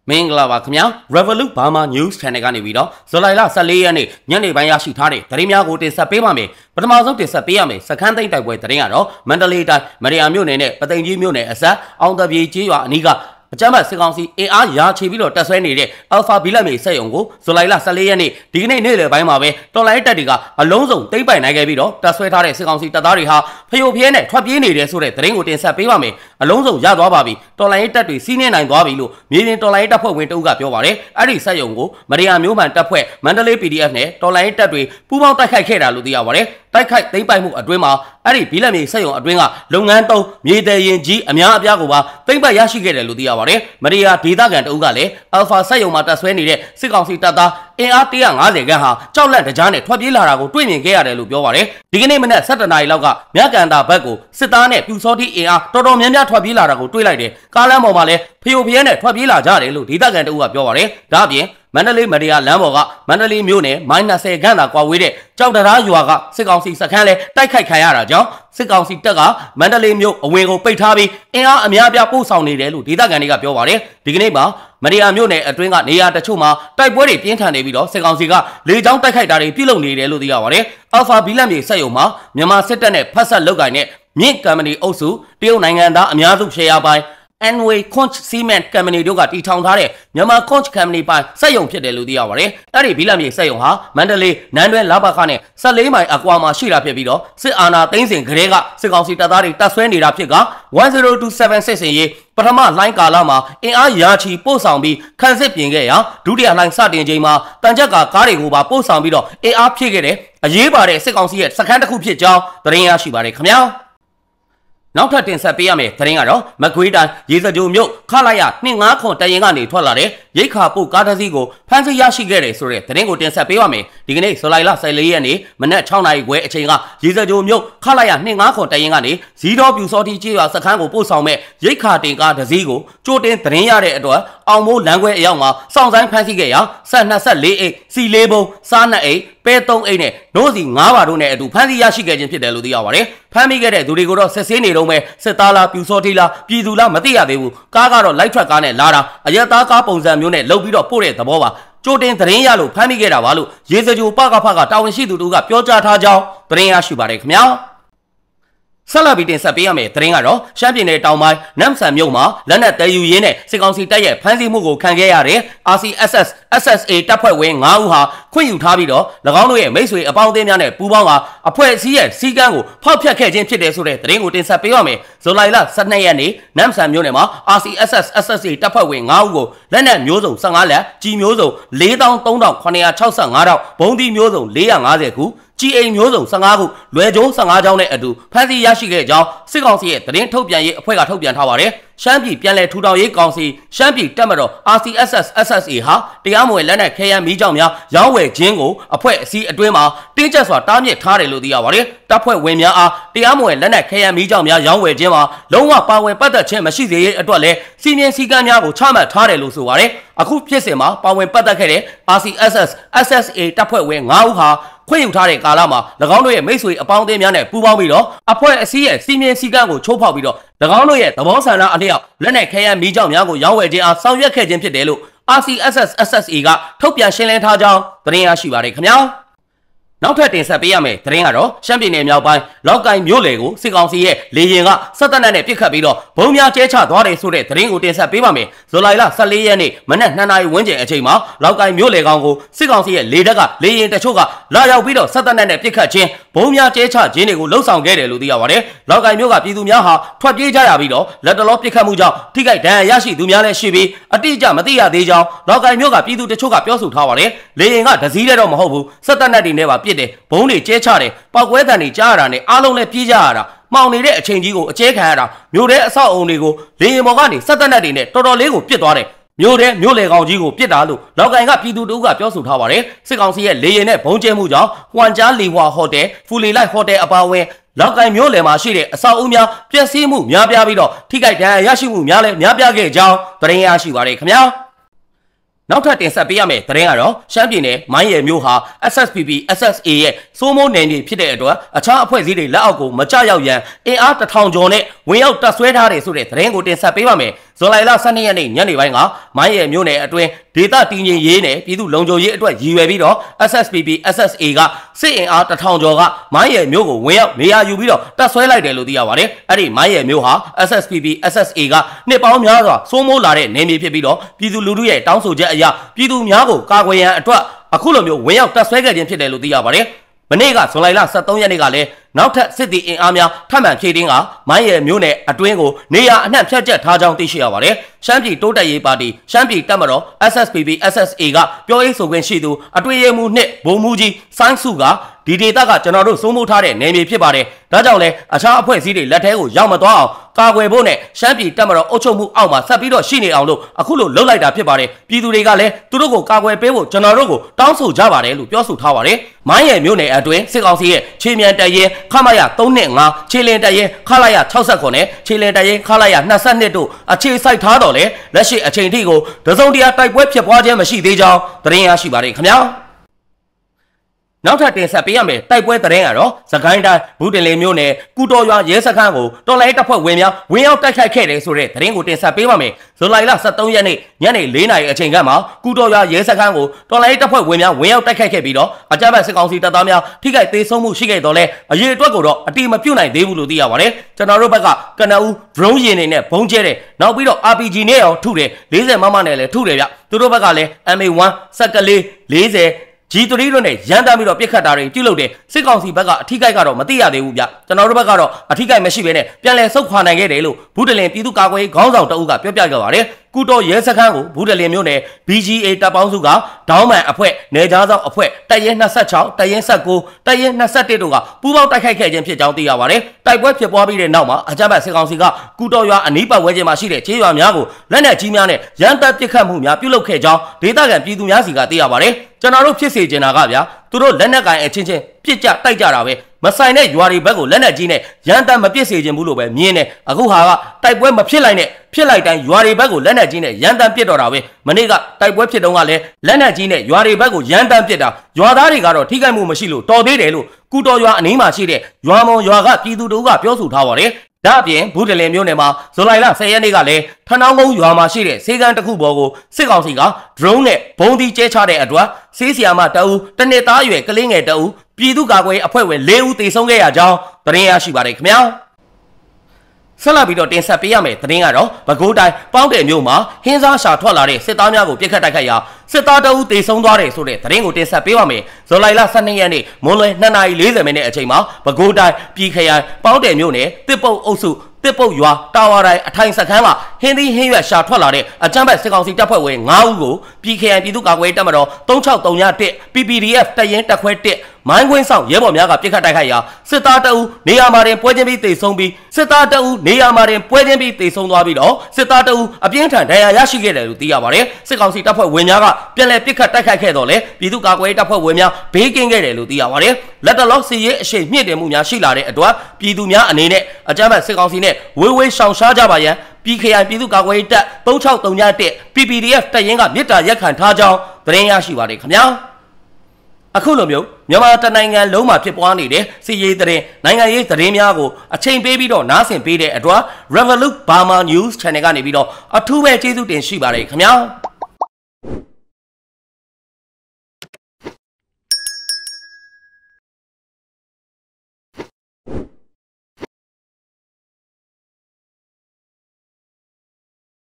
မင်္ဂလာပါခင်ဗျာ Revolut Burma News Channel ကနေပြီးတော့ဇူလိုင်လ14ရက်နေ့ညနေပိုင်းရရှိထားတဲ့သတင်းများကိုတင်ဆက်ပေးပါမယ်ပထမဆုံးတင်ဆက်ပေးရမယ်စခန်းသိမ်းတိုက်ပွဲသတင်းကတော့မန္တလေးတိုင်းမရယာမြို့နယ်နဲ့ပသိမ်ကြီးမြို့နယ်အစပ်အောင်တပြေကျေးရွာအနီးကအကြမ်းဖက်စစ်ကောင်စီအင်အားရာချီပြီးတော့တက်ဆွဲနေတဲ့ Alpha ဘီလက်မြေစက်ရုံကိုဇူလိုင်လ14ရက်နေ့ဒီကနေ့နေ့လယ်ပိုင်းမှာပဲတော်လိုင်းတပ်တွေကအလုံးစုံသိမ်းပိုက်နိုင်ခဲ့ပြီးတော့တက်ဆွဲထားတဲ့စစ်ကောင်စီတပ်သားတွေဟာဖျို့ဖျဲနဲ့ထွက်ပြေးနေတယ်ဆိုတဲ့သတင်းကိုတင်ဆက်ပေးပါမယ်အလုံးစုံရသွားပါပြီတော်လိုင်းတပ်တွေစီးနှင်းနိုင်သွားပြီလို့မြေပြင်တော်လိုင်းတပ်ဖွဲ့ဝင်တအုပ်ကပြောပါတယ်အဲ့ဒီစက်ရုံကိုမရယာမျိုးမှန်တပ်ဖွဲ့မန္တလေး PDF နဲ့တော်လိုင်းတပ်တွေပူးပေါင်းတိုက်ခိုက်ခဲ့တာလို့သိရပါတယ်တိုက်ခိုက်သိမ်းပိုက်မှုအတွင်းမှာအဲ့ဒီဘီလက်မြေစက်ရုံအတွင်းကလုပ်ငန်းသုံးမြေတည်ရင်ကြီးအများအပြားကိုပါသိမ်းပိုက်ရရှိခဲ့တယ်လို့သိရပါတယ်မရယာဒေသခံတအုပ်ကလည်း Alpha စက်ရုံမှာတပ်ဆွဲနေတဲ့စစ်ကောင်စီတပ်သားအင်အား150ခန်းဟာကြောက်လန့်တကြားနဲ့ထွက်ပြေးလာတာကိုတွေ့မြင်ခဲ့ရတယ်လို့ပြောပါတယ်ဒီကနေ့မနက်7:00 နာရီလောက်ကမြကန်တာဘက်ကိုစစ်သားနဲ့ပြူစောတိအင်အားတော်တော်များများထွက်ပြေးလာတာကိုတွေ့လိုက်တယ်ကားလမ်းပေါ်မှာလည်းဖျို့ဖျဲနဲ့ထွက်ပြေးလာကြတယ်လို့ဒေသခံတအုပ်ကပြောပါတယ်ဒါအပြင်မန္တလေးမရယာလမ်းပေါ်ကမန္တလေးမြို့နယ်မိုင်း20ခန်းသာကွာဝေးတဲ့ကြောက်တရားရွာကစစ်ကောင်စီစခန်းလဲတိုက်ခိုက်ခံရတာကြောင့်စစ်ကောင်စီတပ်ကမန္တလေးမြို့အဝင်ကိုပိတ်ထားပြီးအင်အားအများအပြားပို့ဆောင်နေတယ်လို့ဒေသခံတွေကပြောပါတယ်ဒီကနေ့မှာမရယာမြို့နယ်အတွင်းကနေရာတချို့မှာတိုက်ပွဲတွေပြင်းထန်နေပြီးတော့စစ်ကောင်စီကလေကြောင်းတိုက်ခိုက်တာတွေပြုလုပ်နေတယ်လို့သိရပါတယ်။ Alpha ဘီလက်မြေစက်ရုံမှာမြန်မာစစ်တပ်နဲ့ဖက်ဆက်လုပ်ကိုင်တဲ့မြင့်ကမ်ပဏီအုပ်စုတရုတ်နိုင်ငံသားအများစုရှယ်ယာပိုင်Anway Conch Cement Company တို့ကတီထောင်ထားတဲ့မြန်မာ Conch Company ပိုင်စက်ရုံဖြစ်တယ်လို့သိရပါတယ်။အဲ့ဒီဘီလက်မြေစက်ရုံဟာမန္တလေးနန်းတွဲလာဘခနဲ့14မိုင်အကွာမှာရှိတာဖြစ်ပြီးတော့စစ်အာဏာသိမ်းစဉ်ကတည်းကစစ်ကောင်စီတပ်သားတွေတပ်ဆွဲနေတာဖြစ်က1027စစ်စင်ရေးပထမလှိုင်းကာလမှာအင်အားရာချီပို့ဆောင်ပြီးခန်းစစ်ပြင်ခဲ့ရာဒုတိယလှိုင်းစတင်ချိန်မှာတန်ကြပ်ကားတွေကိုပါပို့ဆောင်ပြီးတော့အင်အားဖြည့်ခဲ့တဲ့အရေးပါတဲ့စစ်ကောင်စီရဲ့စခန်းတစ်ခုဖြစ်ကြောင်းသတင်းရရှိပါတယ်ခင်ဗျာ။နောက်ထပ်တင်ဆက်ပေးရမယ့်သတင်းကတော့မကွေးတိုင်းရေစကြိုမြို့ခလာရ259တရင်ကနေထွက်လာတဲ့ရိတ်ခါပို့ကားတစ်စီးကိုဖမ်းဆီးရရှိခဲ့တယ်ဆိုတဲ့သတင်းကိုတင်ဆက်ပေးပါမယ်ဒီကနေ့ဇူလိုင်လ14ရက်နေ့မနက်6နာရီခွဲအချိန်ကရေစကြိုမြို့ခလာရ259တရင်ကနေဇီးတော်ပြူစောတိကျေးရွာစခန်းကိုပို့ဆောင်မဲ့ရိတ်ခါတင်ကားတစ်စီးကိုကြိုတင်သတင်းရတဲ့အတွက်အောင်မိုးလမ်းခွဲအရောက်မှာစောင့်ဆိုင်ဖမ်းဆီးခဲ့ရာဆက်24အိတ်စီ4ဘုံစား2အိတ်ပဲ3အိတ်နဲ့နိုးစီ9ပါတို့နဲ့အတူဖမ်းဆီးရရှိခဲ့ခြင်းဖြစ်တယ်လို့သိရပါတယ်ဖမ်းမိခဲ့တဲ့သူတွေကိုတော့စစ်ဆေးနေတော့မဲ့စစ်သားလားပြူစောတိလားပြည်သူလားမသိရသေးဘူးကားကတော့လိုက်ထွက်ကားနဲ့လာတာအရက်သားကားပုံစံမျိုးနဲ့လှုပ်ပြီးတော့ပို့တဲ့သဘောပါကြိုတင်သတင်းရလို့ဖမ်းမိခဲ့တာပါလို့ရေစကြိုပကဖကတာဝန်ရှိသူတို့ကပြောကြားထားကြောင်းသတင်းရရှိပါတယ်ခင်ဗျာဆက်လက်ပြီးတင်ဆက်ပေးရမယ့်သတင်းကတော့ရှမ်းပြည်နယ်တောင်ပိုင်းနမ်ဆန်မြို့မှာလက်နက်တည်ယူရင်းနဲ့စစ်ကောင်စီတပ်ရဲ့ဖမ်းဆီးမှုကိုခံခဲ့ရတဲ့ RCSS SSA တပ်ဖွဲ့ဝင်9ဦးဟာခွင့်ယူထားပြီးတော့၎င်းတို့ရဲ့မိတ်ဆွေအပေါင်းအသင်းများနဲ့ပူးပေါင်းကအဖွဲ့အစည်းရဲ့စီကံကိုဖောက်ဖျက်ခဲ့ခြင်းဖြစ်တယ်ဆိုတဲ့သတင်းကိုတင်ဆက်ပေးရမယ်ဇူလိုင်လ12ရက်နေ့နမ်ဆန်မြို့နယ်မှာ RCSS SSA တပ်ဖွဲ့ဝင်9ဦးကိုလက်နက်မျိုးစုံ15လက်ကြီးမျိုးစုံ43,965တောက်ဘုံဒီမျိုးစုံ450ခုကြီးအိမ်မျိုးစုံ15ခုလွယ်ကျုံး15ကျောင်းနဲ့အတူဖမ်းဆီးရရှိခဲ့ကြောင်းစစ်ကောင်စီရဲ့သတင်းထုတ်ပြန်ရေးအဖွဲ့ကထုတ်ပြန်ထားပါတယ်ရှမ်းပြည်ပြည်လဲထူထောင်ရေးကောင်စီရှမ်းပြည်တပ်မတော် RCSS SSA ဟာတရားမဝင်လက်နက်ခဲယမ်းမီးကျောက်များရောင်းဝယ်ခြင်းကိုအဖွဲ့အစည်းအတွင်းမှာတင်းကျပ်စွာတားမြစ်ထားတယ်လို့သိရပါတယ်တပ်ဖွဲ့ဝင်များအားတရားမဝင်လက်နက်ခဲယမ်းမီးကျောက်များရောင်းဝယ်ခြင်းမှာလုံးဝပါဝင်ပတ်သက်ခြင်းမရှိစေရေးအတွက်လည်းစီမင်းစည်းကမ်းများကိုချမှတ်ထားတယ်လို့ဆိုပါတယ်အခုဖြစ်စဉ်မှာပါဝင်ပတ်သက်ခဲ့တဲ့ RCSS SSA တပ်ဖွဲ့ဝင်9ဦးဟာခွင့်ယူထားတဲ့ကာလမှာ၎င်းတို့ရဲ့မိတ်ဆွေအပေါင်းအသင်းများနဲ့ပူးပေါင်းပြီးတော့အဖွဲ့အစည်းရဲ့စီမင်းစည်းကမ်းကိုချိုးဖောက်ပြီးတော့၎င်းတို့ရဲ့သဘောဆန္ဒအလျောက်လက်နက်ခဲယမ်းမီးကျောက်များကိုရောင်းဝယ်ခြင်းအားဆောင်ရွက်ခဲ့ခြင်းဖြစ်တယ်လို့ RCSS SSA ကထုတ်ပြန်ရှင်းလင်းထားကြောင်းသတင်းရရှိပါတယ်ခင်ဗျာနောက်ထပ်တင်ဆက်ပေးရမယ့်သတင်းကတော့ရှမ်းပြည်နယ်မြောက်ပိုင်းလောက်ကိုင်မြို့လေကိုစစ်ကောင်စီရဲ့လေရင်ကစက်တပ်နဲ့ပြစ်ခတ်ပြီးတော့ဘုံများကျဲချသွားတယ်ဆိုတဲ့သတင်းကိုတင်ဆက်ပေးပါမယ်ဇူလိုင်လ14ရက်နေ့မနက်2နာရီဝန်းကျင်အချိန်မှာလောက်ကိုင်မြို့လေကောင်ကိုစစ်ကောင်စီရဲ့လေတပ်ကလေရင်တချို့ကလာရောက်ပြီးတော့စက်တပ်နဲ့ပြစ်ခတ်ခြင်းဘုံများကျဲချခြင်းတွေကိုလှုပ်ဆောင်ခဲ့တယ်လို့သိရပါတယ်လောက်ကိုင်မြို့ကပြည်သူများဟာထွက်ပြေးကြရပြီးတော့လက်တလောပြစ်ခတ်မှုကြောင့်ထိခိုက်ဒဏ်ရာရရှိသူများလည်းရှိပြီးအတိအကျမသိရသေးကြောင်းလောက်ကိုင်မြို့ကပြည်သူတချို့ကပြောဆိုထားပါတယ်လေရင်ကဒစည်းတဲ့တော့မဟုတ်ဘူးစက်တပ်နဲ့တွေနဲ့ပါပြစ်တယ်ဘုံတွေကျဲချတယ်ပောက်ကွဲတန်တွေကြားရတာနဲ့အားလုံးလည်းပြေးကြရတာမှောင်နေတဲ့အချိန်ကြီးကိုအကျဲခံရတာမြို့ထဲအဆောက်အုံတွေကိုလေရင်ပေါ်ကနေစက်တပ်နဲ့တွေနဲ့တော်တော်လေးကိုပြစ်သွားတယ်မြို့ထဲမြို့လေကောင်ကြီးကိုပြစ်တာလို့လောက်ကိုင်ကပြည်သူတို့ကပြောဆိုထားပါတယ်စစ်ကောင်စီရဲ့လေရင်နဲ့ဘုံကျဲမှုကြောင့်ဟွမ်ကြားလီဟွာဟိုတယ်ဖူလီလိုက်ဟိုတယ်အပါအဝင်လောက်ကိုင်မြို့လေမှာရှိတဲ့အဆောက်အဦများပျက်စီးမှုများပြားပြီးတော့ထိခိုက်ဒဏ်ရာရရှိမှုများလည်းများပြားခဲ့ကြောင်းသတင်းရရှိပါတယ်ခင်ဗျာနောက်ထပ်တင်ဆက်ပေးရမယ့်သတင်းကတော့ရှမ်းပြည်နယ်မိုင်းရယ်မြို့ဟာ SSPP SSA ရဲ့စိုးမိုးနယ်မြေဖြစ်တဲ့အတွက်အခြားအဖွဲ့အစည်းတွေလက်အောက်ကိုမကျရောက်ရန်အင်အား1000ကျော်နဲ့ဝင်ရောက်တပ်ဆွဲထားတယ်ဆိုတဲ့သတင်းကိုတင်ဆက်ပေးပါမယ်ဇွန်လ12ရက်နေ့ညနေပိုင်းကမိုင်းရဲ့မြို့နယ်အတွင်းဒေသတည်ငြိမ်ရေးနဲ့ပြည်သူလုံခြုံရေးအတွက်ရည်ရွယ်ပြီးတော့ SSPP SSA ကစစ်အင်အား1000ကျော်ကမိုင်းရဲ့မြို့ကိုဝင်ရောက်နေရာယူပြီးတော့တပ်ဆွဲလိုက်တယ်လို့သိရပါတယ်အဲ့ဒီမိုင်းရဲ့မြို့ဟာ SSPP SSA ကနှစ်ပေါင်းများစွာစိုးမိုးလာတဲ့နယ်မြေဖြစ်ပြီးတော့ပြည်သူလူထုရဲ့တောင်းဆိုချက်အရပြည်သူများကိုကာကွယ်ရန်အတွက်အခုလိုမျိုးဝင်ရောက်တပ်ဆွဲခဲ့ခြင်းဖြစ်တယ်လို့သိရပါတယ်မနေ့ကဇွန်လ23ရက်နေ့ကလည်းနောက်ထပ်စစ်သည်အင်အားများထပ်မံဖြည့်တင်းကမိုင်းရဲမျိုးနယ်အတွင်းကိုနေရာအနှံ့ဖြတ်ကျက်ထားကြောင်းသိရှိရပါတယ်။ရှမ်းပြည်တိုးတက်ရေးပါတီရှမ်းပြည်တပ်မတော် SSPP SSA ကပြောရေးဆိုခွင့်ရှိသူအတွင်းရေးမှူးနှစ်ဗိုလ်မှူးကြီးဆိုင်းစုကဒီဒေသကကျွန်တော်တို့စိုးမိုးထားတဲ့နယ်မြေဖြစ်ပါတယ်။ဒါကြောင့်လဲအခြားအဖွဲ့အစည်းတွေလက်ထဲကိုရောက်မသွားအောင်ကာကွယ်ဖို့နဲ့ရှမ်းပြည်တပ်မတော်အုပ်ချုပ်မှုအောက်မှာဆက်ပြီးတော့ရှိနေအောင်လို့အခုလိုလှုပ်လိုက်တာဖြစ်ပါတယ်။ပြည်သူတွေကလည်းသူတို့ကိုကာကွယ်ပေးဖို့ကျွန်တော်တို့ကိုတောင်းဆိုကြပါတယ်လို့ပြောဆိုထားပါတယ်။မိုင်းရဲမျိုးနယ်အတွင်းစစ်ကောင်စီရဲ့ခြေမြန်တပ်ရင်းခမရ325ခြေလင်တပ်ရင်းခလာရ69နဲ့ခြေလင်တပ်ရင်းခလာရ22တို့အခြေစိုက်ထားတော့လေလက်ရှိအချိန်ထိကိုတစုံတရာတိုက်ပွဲဖြစ်ပွားခြင်းမရှိသေးကြောင်းသတင်းရရှိပါတယ်ခင်ဗျာနောက်ထပ်တင်ဆက်ပေးရမယ်တိုက်ပွဲသတင်းကတော့စကိုင်းတိုင်းဘူးတင်လင်းမြို့နယ်ကူတော်ရွာရဲစခန်းကိုတော်လိုင်းတပ်ဖွဲ့ဝင်များဝင်ရောက်တိုက်ခိုက်ခဲ့တယ်ဆိုတဲ့သတင်းကိုတင်ဆက်ပေးပါမယ်ဇူလိုင်လ23ရက်နေ့ညနေ4:00နာရီအချိန်ခန့်မှာကူတော်ရွာရဲစခန်းကိုတော်လိုင်းတပ်ဖွဲ့ဝင်များဝင်ရောက်တိုက်ခိုက်ခဲ့ပြီးတော့အကြမ်းဖက်စစ်ကောင်စီတပ်သားများထိခိုက်သေးဆုံးမှုရှိခဲ့တော့လဲအရေးအတွက်ကိုတော့အတိမပြုတ်နိုင်သေးဘူးလို့သိရပါတယ်ကျွန်တော်တို့ဘက်ကကနအူး drone ယာဉ်တွေနဲ့ဘုံကျဲတယ်နောက်ပြီးတော့ RPG နဲ့ရောထုတယ်40မမနဲ့လည်းထုတယ်ဗျသူတို့ဘက်ကလည်း MA1 စက်ကလေး40G3 တို့နဲ့ရန်တမ်းပြီးတော့ပြစ်ခတ်တာတွေပြုလုပ်တယ်စစ်ကောင်စီဘက်ကအထိကိုက်ကတော့မသိရသေးဘူးဗျကျွန်တော်တို့ဘက်ကတော့အထိကိုက်မရှိဘဲနဲ့ပြန်လည်ဆုတ်ခွာနိုင်ခဲ့တယ်လို့ဘူးတလင်ပြည်သူ့ကာကွယ်ရေးခေါင်းဆောင်တအုပ်ကပြောပြခဲ့ပါတယ်ကူတော်ရဲစခန်းကိုဘူးတလင်မြို့နယ် BGA တပ်ပေါင်းစုကဒေါင်းမန်အဖွဲ့နေကြားဆောင်အဖွဲ့တပ်ရင်း26တပ်ရင်း19တပ်ရင်း21တို့ကပူးပေါင်းတိုက်ခိုက်ခဲ့ခြင်းဖြစ်ကြောင်းသိရပါတယ်တိုက်ပွဲဖြစ်ပွားပြီးတဲ့နောက်မှာအကြမ်းဖက်စစ်ကောင်စီကကူတော်ရွာအနီးပတ်ဝန်းကျင်မှာရှိတဲ့ခြေရွာများကိုလက်နက်ကြီးများနဲ့ရန်တပ်ပစ်ခတ်မှုများပြုလုပ်ခဲ့ကြောင်းဒေသခံပြည်သူများစီကသိရပါတယ်ကျွန်တော်တို့ဖြစ်စေချင်တာကဗျာသူတို့လက်နက်ကိုင်အချင်းချင်းပြစ်ကြတိုက်ကြတာပဲမဆိုင်တဲ့ရွာတွေဘက်ကိုလက်နက်ကြီးနဲ့ရန်တမ်းမပစ်စေချင်ဘူးလို့ပဲမြင်တယ်အခုဟာကတိုက်ပွဲမဖြစ်လိုက်နဲ့ဖြစ်လိုက်တိုင်းရွာတွေဘက်ကိုလက်နက်ကြီးနဲ့ရန်တမ်းပစ်တော့တာပဲမနေ့ကတိုက်ပွဲဖြစ်တုန်းကလည်းလက်နက်ကြီးနဲ့ရွာတွေဘက်ကိုရန်တမ်းပစ်တာရွာသားတွေကတော့ထိခိုက်မှုမရှိလို့တော်သေးတယ်လို့ကူတော်ရွာအနီးမှာရှိတဲ့ရွာမုံရွာကပြည်သူတို့ကပြောဆိုထားပါတယ်ဒါအပြင်ဘူးတလင်မြို့နယ်မှာဇူလိုင်လ10ရက်နေ့ကလည်းထဏောင်းကုန်းရွာမှာရှိတဲ့စေကန်းတစ်ခုပေါ်ကိုစစ်ကောင်စီက drone နဲ့ဘုံဒီကျဲချတဲ့အတွက်စေးဆီယာမတအူးတနစ်သားရွယ်ကလေးငယ်တအူးပြည်သူ့ကာကွယ်ရေးအဖွဲ့ဝင်4ဦးသေဆုံးခဲ့ရကြောင်းသတင်းရရှိပါတယ်ခင်ဗျာဆက်လက်ပြီးတော့တင်ဆက်ပေးရမယ်သတင်းကတော့ပဲခူးတိုင်းပေါင်းတယ်မြို့မှာဟင်းစားရှာထွက်လာတဲ့စစ်သားများကိုပြစ်ခတ်တိုက်ခိုက်ရာစစ်သားတအုပ်သေဆုံးသွားတယ်ဆိုတဲ့သတင်းကိုတင်ဆက်ပေးပါမယ်ဇူလိုင်လ12ရက်နေ့မွန်းလွယ်2:40မိနစ်အချိန်မှာပဲခူးတိုင်းပြည်ခရိုင်ပေါင်းတယ်မြို့နယ်တစ်ပုတ်အုပ်စုတစ်ပုတ်ရွာတာဝါတိုင်းအထိုင်စခန်းမှာဟင်းသီးဟင်းရွက်ရှာထွက်လာတဲ့အကြမ်းဖက်စစ်ကောင်စီတပ်ဖွဲ့ဝင်9ဦးကိုပြည်ခရိုင်ပြည်သူ့ကာကွယ်ရေးတပ်မတော်3631 PPDF တပ်ရင်းတပ်ခွဲ1မိုင်းခွင်းဆောင်ရဲဘော်များကပြစ်ခတ်တိုက်ခိုက်ရာစစ်သားတအုပ်နေရာမှာတင်ပွဲချင်းပြီးသေဆုံးပြီးစစ်သားတအုပ်နေရာမှာတင်ပွဲချင်းပြီးသေဆုံးသွားပြီးတော့စစ်သားတအုပ်အပြင်းထန်ဒဏ်ရာရရှိခဲ့တယ်လို့သိရပါတယ်စစ်ကောင်စီတပ်ဖွဲ့ဝင်များကပြန်လည်ပြစ်ခတ်တိုက်ခိုက်ခဲ့တော့လေပြည်သူ့ကာကွယ်ရေးတပ်ဖွဲ့ဝင်များဘေးကင်းခဲ့တယ်လို့သိရပါတယ်လက်တလောစီရေးအရှိန်မြင့်တင်မှုများရှိလာတဲ့အတွက်ပြည်သူများအနေနဲ့အကြမ်းဖက်စစ်ကောင်စီနဲ့ဝေးဝေးရှောင်ရှားကြပါရန်ပြည်ခရိုင်ပြည်သူ့ကာကွယ်ရေးတပ်3631 PPDF တပ်ရင်းကမြစ်တာရက်ခံထားကြောင်းသတင်းရရှိပါတယ်ခင်ဗျာအခုလိုမျိုးမြန်မာတနိုင်ငံလုံးမှာဖြစ်ပွားနေတဲ့စီရေးသတင်းနိုင်ငံရေးသတင်းများကိုအချိန်ပေးပြီးတော့နားဆင်ပေးတဲ့အတွက် Revolut Burma News Channel ကနေပြီးတော့အထူးပဲကျေးဇူးတင်ရှိပါတယ်ခင်ဗျာ